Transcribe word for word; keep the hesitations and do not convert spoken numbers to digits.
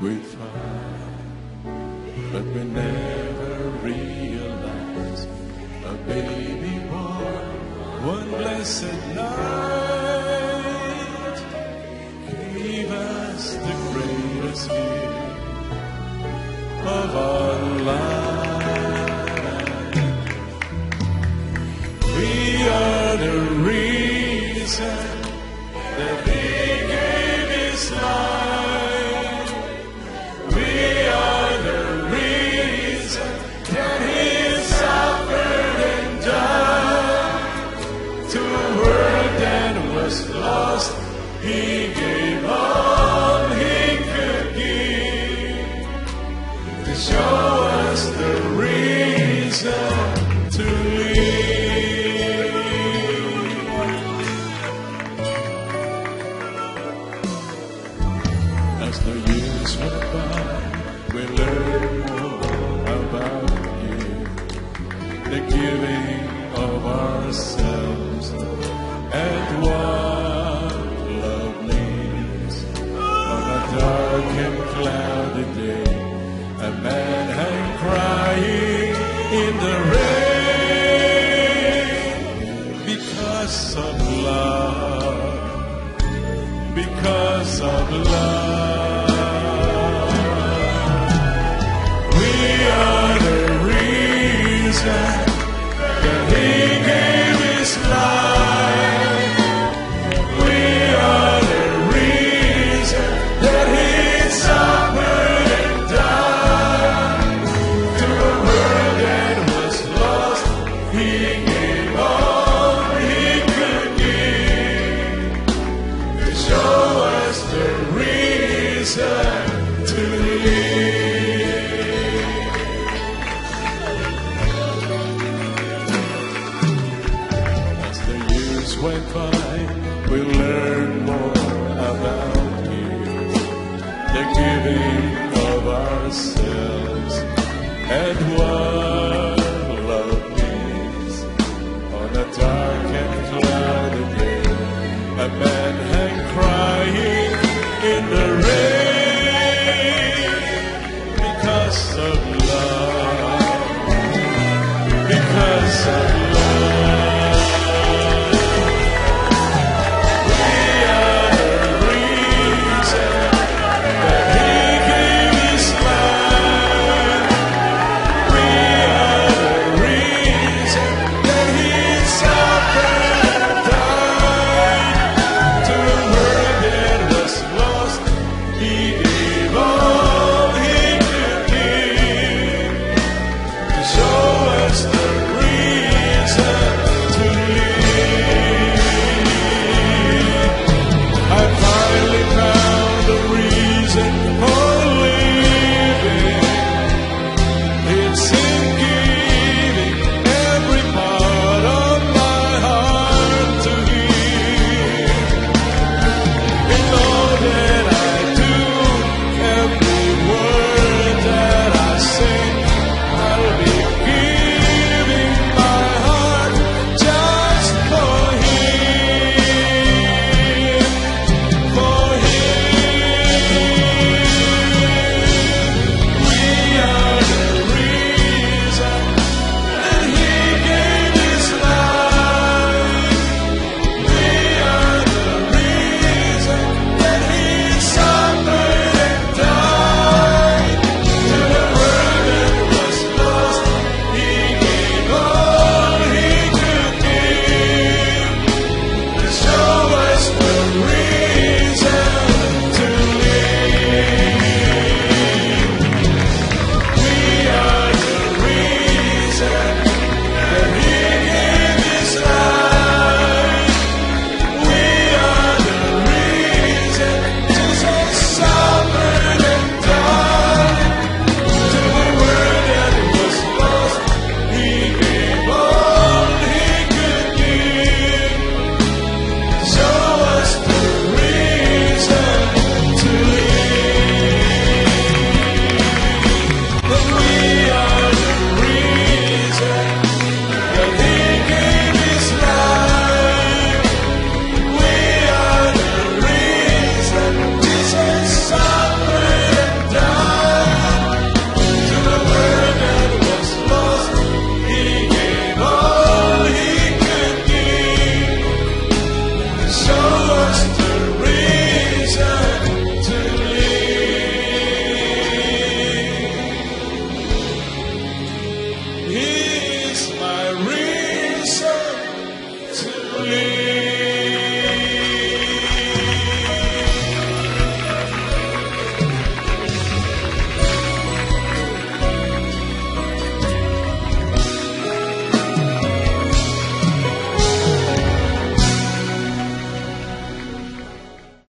we find, but we never realize a baby born one blessed night gave us the greatest gift of our life. We are the reason that He gave His life. We are the reason that He suffered and died. To a world that was lost, He gave all He could give to show us the reason to live. As the years went by, we learned more about You, the giving of ourselves, and what love means. On a dark and cloudy day, a man hung crying in the rain because of love, because of love. We are the reason that He gave His life. We are the reason that He suffered and died. To a world that was lost, He gave all He could give to show us the reason to live. As the years went by, we learned more about You, the giving of ourselves, and what love means. On a dark and cloudy day, a man hung crying in the rain because of love.